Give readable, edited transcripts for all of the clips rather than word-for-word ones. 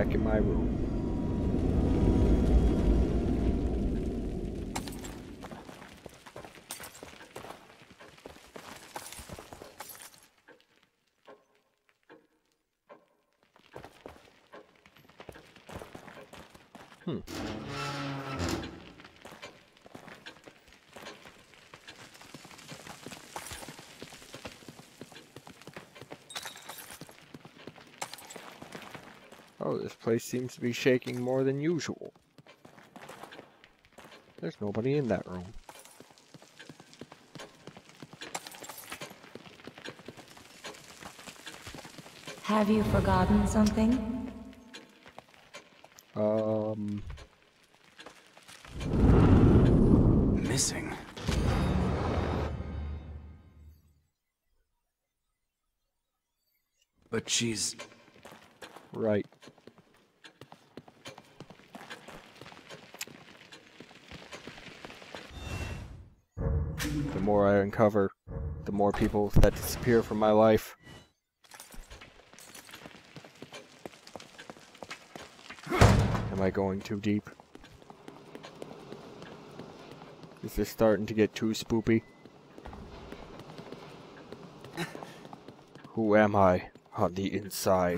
back in my room. Oh, this place seems to be shaking more than usual. There's nobody in that room. Have you forgotten something? Missing. But she's... Right. The more I uncover, the more people that disappear from my life. Am I going too deep? Is this starting to get too spoopy? Who am I on the inside?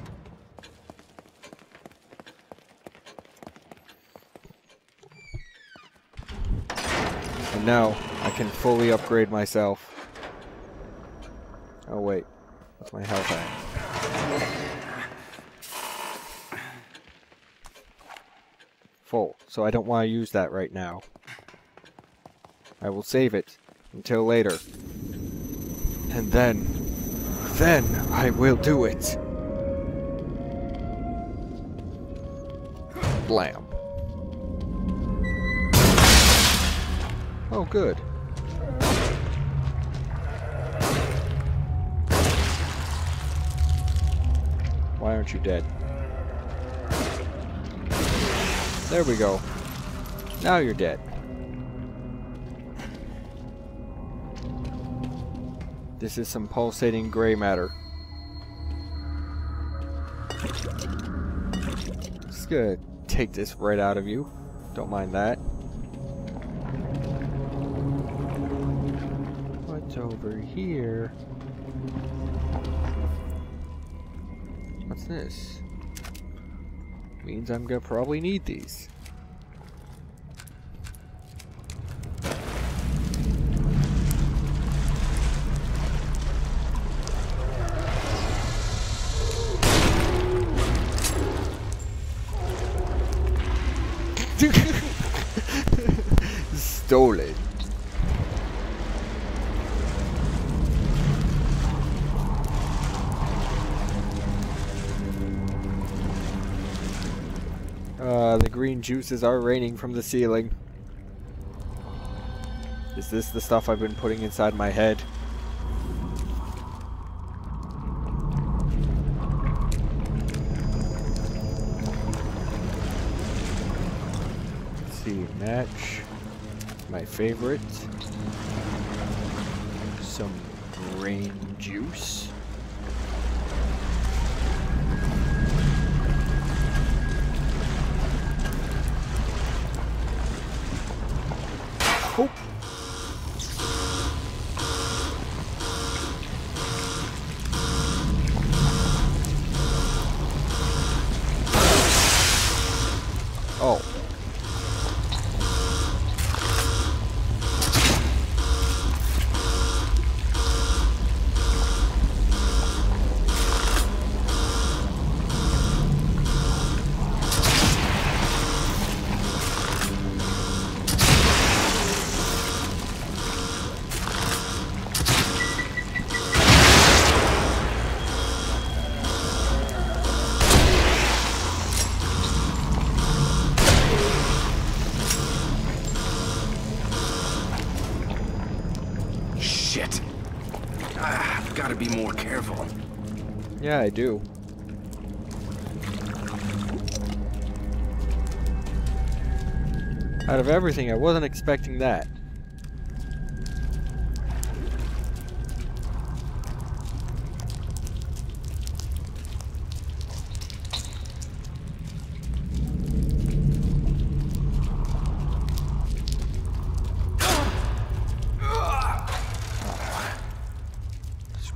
And now, I can fully upgrade myself. Oh wait, what's my health at? Full, so I don't want to use that right now. I will save it until later. And then I will do it. Blam. Oh, good. Why aren't you dead? There we go. Now you're dead. This is some pulsating gray matter. Just gonna take this right out of you. Don't mind that. What's over here? What's this? Means I'm gonna probably need these. Stolen. The green juices are raining from the ceiling. Is this the stuff I've been putting inside my head? Let's see, match. My favorite. Some grain juice. Oh. Oh. Shit. I've got to be more careful. Yeah, I do. Out of everything, I wasn't expecting that.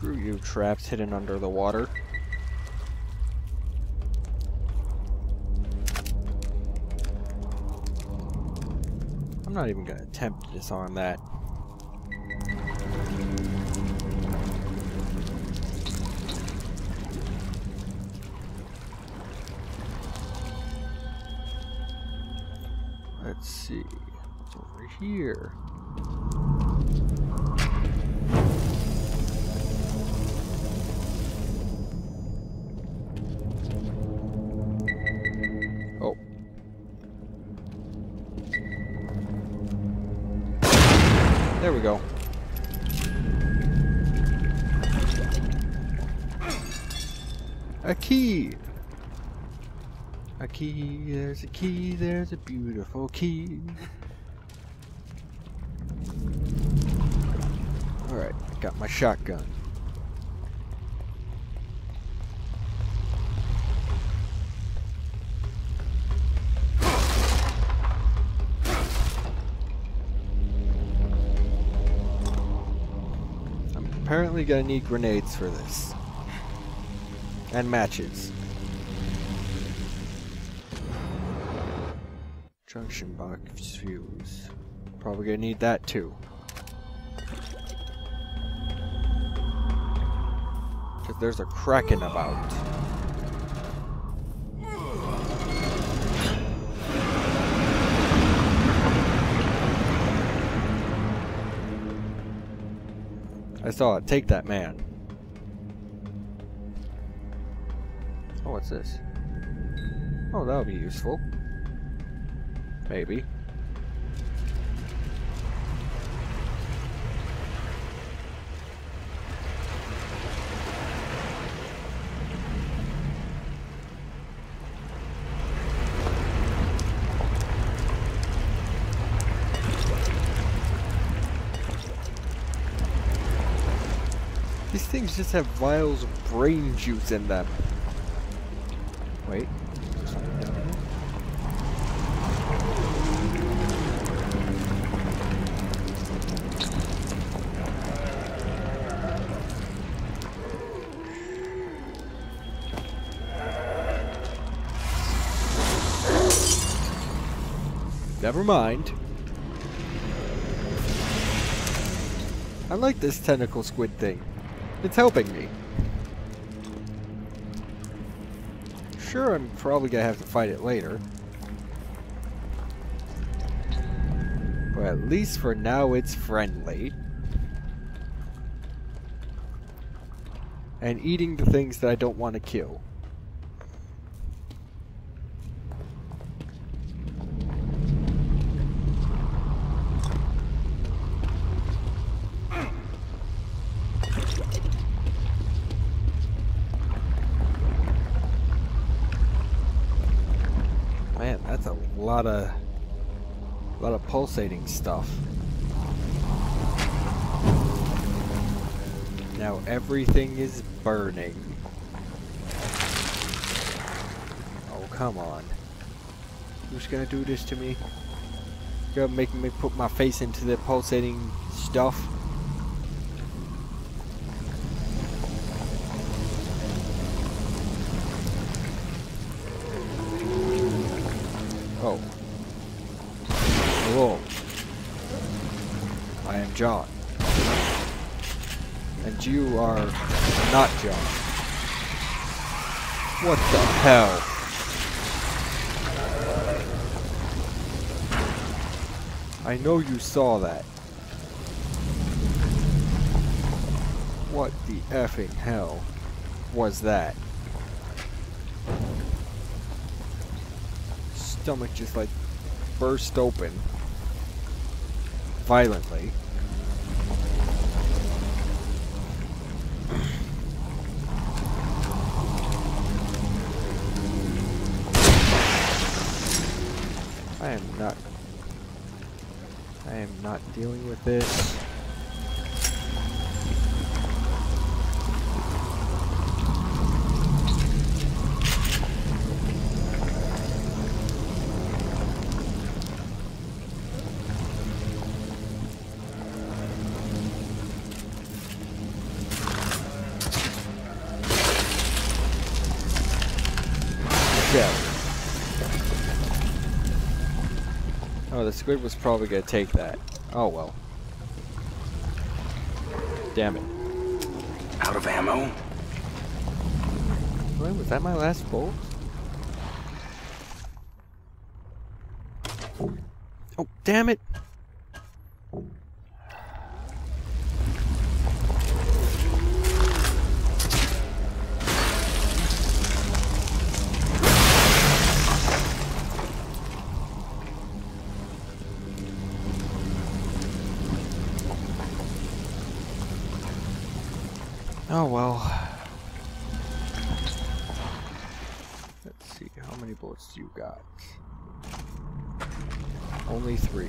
Screw you, traps hidden under the water. I'm not even gonna attempt to disarm that. Let's see what's over here. Oh. There we go. A key! A key, there's a key, there's a beautiful key. Alright, I got my shotgun. I'm apparently gonna need grenades for this. And matches. Junction box fuse. Probably gonna need that too. Cause there's a kraken about. I saw it. Take that man. Oh, what's this? Oh, that'll be useful. Maybe. These things just have vials of brain juice in them. Wait. There's something down here. Never mind. I like this tentacle squid thing. It's helping me. Sure, I'm probably gonna have to fight it later. But at least for now it's friendly. And eating the things that I don't want to kill. Man, that's a lot of pulsating stuff. Now everything is burning. Oh, come on. Who's gonna do this to me? You're gonna make me put my face into the pulsating stuff? Oh. Hello. I am John. And you are not John. What the hell? I know you saw that. What the effing hell was that? Stomach just like burst open violently. I am not dealing with this. shell. Oh, the squid was probably gonna take that. Oh well. Damn it. Out of ammo? Wait, was that my last bolt? Oh, damn it! Oh well. Let's see, how many bullets do you got? Only 3.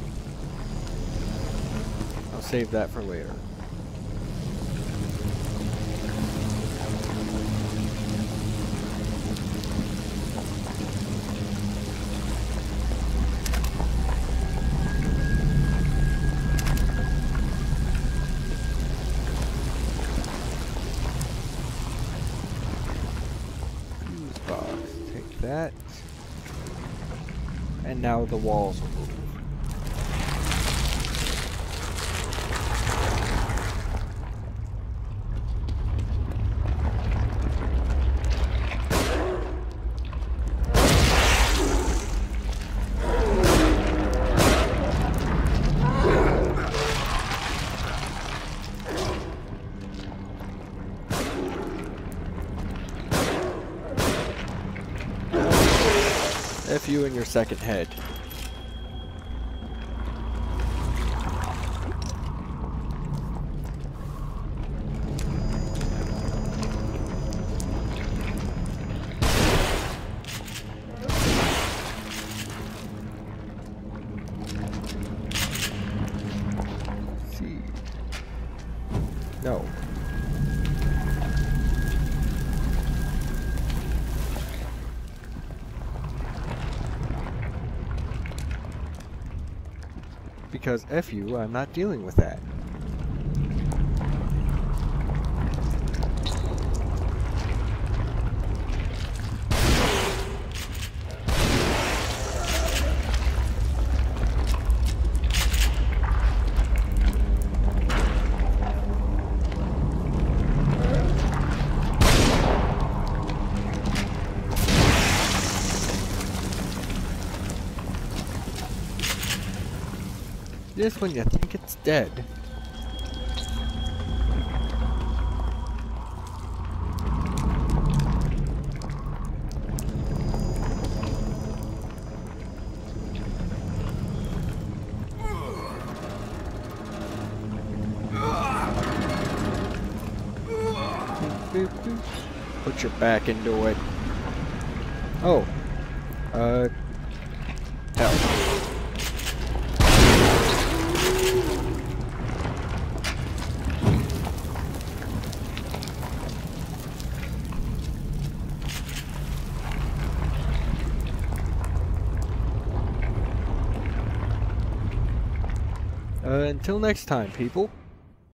I'll save that for later. Fuse box, take that. And now the walls will move. F you and your second head. See. No. Because F you, I'm not dealing with that. Just when you think it's dead. Put your back into it. Oh. Hell. Until next time, people.